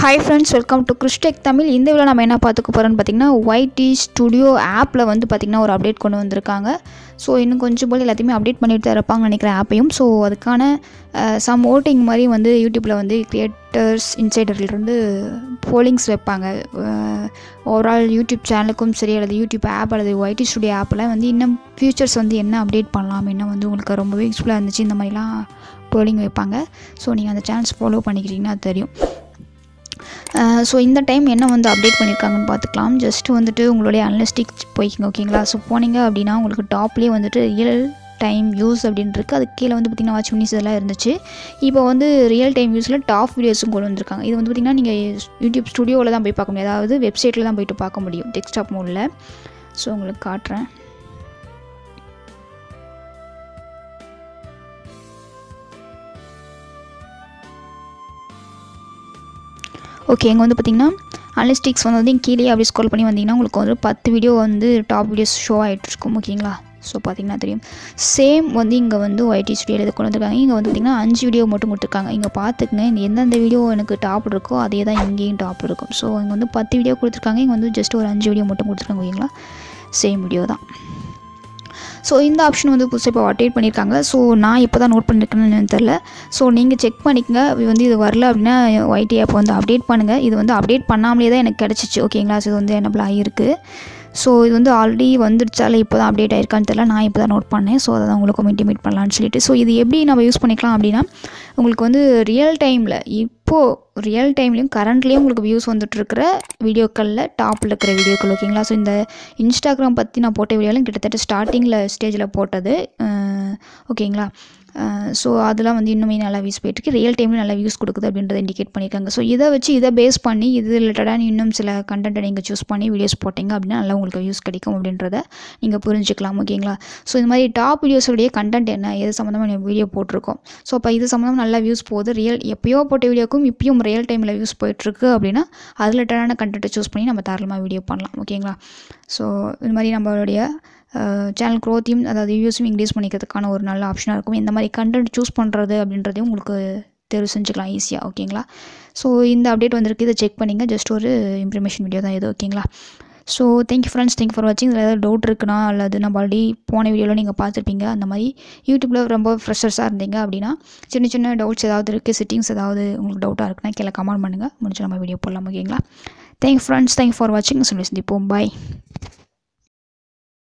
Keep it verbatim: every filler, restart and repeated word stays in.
Hi friends, welcome to Kristech Tamil. இந்த வீடியோல நம்ம என்ன பார்த்துக்க போறோம்னு பாத்தீங்கன்னா Y T Studio ஆப்ல வந்து பாத்தீங்கன்னா ஒரு அப்டேட் கொண்டு வந்திருக்காங்க. ஸோ இன்னும் கொஞ்சம் போல எல்லாத்தையுமே அப்டேட் பண்ணிட்டு தான் இருப்பாங்கன்னு நினைக்கிறேன் ஆப்பையும். ஸோ அதுக்கான சம் ஓட்டிங் மாதிரி வந்து யூடியூப்பில் வந்து கிரியேட்டர்ஸ் இன்சைடர்லேருந்து போலிங்ஸ் வைப்பாங்க. ஓவரால் யூடியூப் சேனலுக்கும் சரி அல்லது யூடியூப் ஆப் அல்லது Y T Studio ஆப்பில் வந்து இன்னும் ஃபியூச்சர்ஸ் வந்து என்ன அப்டேட் பண்ணலாம், என்ன வந்து உங்களுக்கு ரொம்பவே யூஸ்ஃபுல்லாக இருந்துச்சு, இந்த மாதிரிலாம் போலிங் வைப்பாங்க. ஸோ நீங்கள் அந்த சேனல்ஸ் ஃபாலோ பண்ணிக்கிறீங்கன்னா அது தெரியும். ஸோ இந்த டைம் என்ன வந்து அப்டேட் பண்ணியிருக்காங்கன்னு பார்த்துக்கலாம். ஜஸ்ட்டு வந்துட்டு உங்களுடைய அனலிஸ்டிக்ஸ் போய்க்கிங்க, ஓகேங்களா. ஸோ போனீங்க அப்படின்னா உங்களுக்கு டாப்லேயே வந்துட்டு ரியல் டைம் வியூஸ் அப்படின்னு இருக்குது. அதுக்கு கீழே வந்து பார்த்திங்கன்னா வாட்ச் மினிஸ் இதெல்லாம் இருந்துச்சு. இப்போ வந்து ரியல் டைம் வியூஸில் டாப் வீடியோஸும் கொண்டு வந்திருக்காங்க. இது வந்து பார்த்திங்கன்னா நீங்கள் யூடியூப் ஸ்டுடியோவில் தான் போய் பார்க்க முடியும், அதாவது வெப்சைட்டில் தான் போய்ட்டு பார்க்க முடியும் டெஸ்க்டாப் மோடில். ஸோ உங்களுக்கு காட்டுறேன். ஓகே, இங்கே வந்து பார்த்திங்கன்னா அனலிஸ்டிக்ஸ் வந்து வந்து கீழே அப்படி ஸ்க்ரோல் பண்ணி வந்தீங்கன்னா உங்களுக்கு வந்து பத்து வீடியோ வந்து டாப் வீடியோஸ் ஷோ ஆகிட்டு இருக்கும், ஓகேங்களா. ஸோ பார்த்திங்கன்னா தெரியும். சேம் வந்து இங்கே வந்து Y T Studio இது கொண்டு வந்திருக்காங்க. இங்கே வந்து பார்த்திங்கன்னா அஞ்சு வீடியோ மட்டும் கொடுத்துருக்காங்க. இங்கே பார்த்துக்குங்க, இந்த எந்தெந்த வீடியோ எனக்கு டாப் இருக்கோ அதே தான் இங்கேயும் டாப் இருக்கும். ஸோ இங்கே வந்து பத்து வீடியோ கொடுத்துருக்காங்க, இங்கே வந்து ஜஸ்ட் ஒரு அஞ்சு வீடியோ மட்டும் கொடுத்துருக்காங்க, ஓகேங்களா. சேம் வீடியோ தான். ஸோ இந்த ஆப்ஷன் வந்து புதுசாக இப்போ அப்டேட் பண்ணியிருக்காங்க. ஸோ நான் இப்போ தான் நோட் பண்ணியிருக்கேன்னு தெரில. ஸோ நீங்கள் செக் பண்ணிக்கங்க. இது வந்து இது வரல அப்படின்னா Y T ஆப் வந்து அப்டேட் பண்ணுங்கள். இது வந்து அப்டேட் பண்ணாமலே தான் எனக்கு கிடச்சிச்சு, ஓகேங்களா. ஸோ இது வந்து என்னபிள் ஆகிருக்கு. ஸோ இது வந்து ஆல்ரெடி வந்துடுச்சால இப்போ தான் அப்டேட் ஆகிருக்கான்னு தெரியல. நான் இப்போ தான் நோட் பண்ணேன். ஸோ அதை தான் உங்களுக்கு இன்டிமேட் பண்ணலான்னு சொல்லிட்டு. ஸோ இது எப்படி நம்ம யூஸ் பண்ணிக்கலாம் அப்படின்னா, உங்களுக்கு வந்து ரியல் டைமில் இப்போது ரியல் டைம்லேயும் கரண்ட்லேயும் உங்களுக்கு வியூஸ் வந்துட்டுருக்கிற வீடியோக்களில் டாப்பில் இருக்கிற வீடியோக்கள், ஓகேங்களா. ஸோ இந்த இன்ஸ்டாகிராம் பற்றி நான் போட்ட வீடியோலாம் கிட்டத்தட்ட ஸ்டார்டிங்கில் ஸ்டேஜில் போட்டது, ஓகேங்களா. ஸோ அதெல்லாம் வந்து இன்னுமே நல்லா வியூஸ் போயிட்டுருக்கு, ரியல் டைமில் நல்லா வியூஸ் கொடுக்குது அப்படின்றத இண்டிகேட் பண்ணியிருக்காங்க. ஸோ இதை வச்சு இதை பேஸ் பண்ணி இது ரிலேட்டடான இன்னும் சில கண்டென்ட்டை நீங்கள் சூஸ் பண்ணி வீடியோஸ் போட்டிங்க அப்படின்னா நல்லா உங்களுக்கு வியூஸ் கிடைக்கும் அப்படின்றத நீங்கள் புரிஞ்சுக்கலாம், ஓகேங்களா. ஸோ இந்த மாதிரி டாப் வீடியோஸோடைய கண்டென்ட் என்ன, எது சம்மந்தமாக நீங்கள் வீடியோ போட்டிருக்கோம். ஸோ அப்போ இது சம்மந்தமாக நல்லா வியூஸ் போகுது, ரியல் எப்போயோ போட்ட வீடியோக்கும் இப்பயும் ரியல் டைமில் வியூஸ் போயிட்டுருக்கு அப்படின்னா அது ரிலேட்டடான கண்டென்ட்டை சூஸ் பண்ணி நம்ம தாராளமாக வீடியோ பண்ணலாம், ஓகேங்களா. ஸோ இந்த மாதிரி நம்மளுடைய சேனல் க்ரோத்தையும் அதாவது வியூஸும் இன்க்ரீஸ் பண்ணிக்கிறதுக்கான ஒரு நல்ல ஆப்ஷனாக இருக்கும். இந்த மாதிரி கண்டென்ட் சூஸ் பண்ணுறது அப்படின்றதையும் உங்களுக்கு தேர்வு செஞ்சுக்கலாம் ஈஸியாக, ஓகேங்களா. ஸோ இந்த அப்டேட் வந்திருக்கு, இதை செக் பண்ணிங்க. ஜஸ்ட் ஒரு இன்ஃபர்மேஷன் வீடியோ தான் இது, ஓகேங்களா. So thank you friends, thank for வாட்சிங். இதில் ஏதாவது டவுட் இருக்குன்னா அல்லது நம்ம ஆல்ரெடி போன வீடியோவில் நீங்கள் பார்த்துருப்பீங்க. அந்த மாதிரி யூடியூப்பில் ரொம்ப ஃப்ரெஷர்ஸாக இருந்தீங்க அப்படின்னா சின்ன சின்ன டவுட்ஸ் ஏதாவது இருக்குது, செட்டிங்ஸ் ஏதாவது உங்களுக்கு டவுட்டாக இருக்குன்னா கீழே கமெண்ட் பண்ணுங்கள், முடிஞ்சு நம்ம வீடியோ போடலாம், ஓகேங்களா. தேங்க் ஃப்ரெண்ட்ஸ், தேங்க் ஃபார் வாட்சிங். சொல்லி சந்திப்போம், பாய்.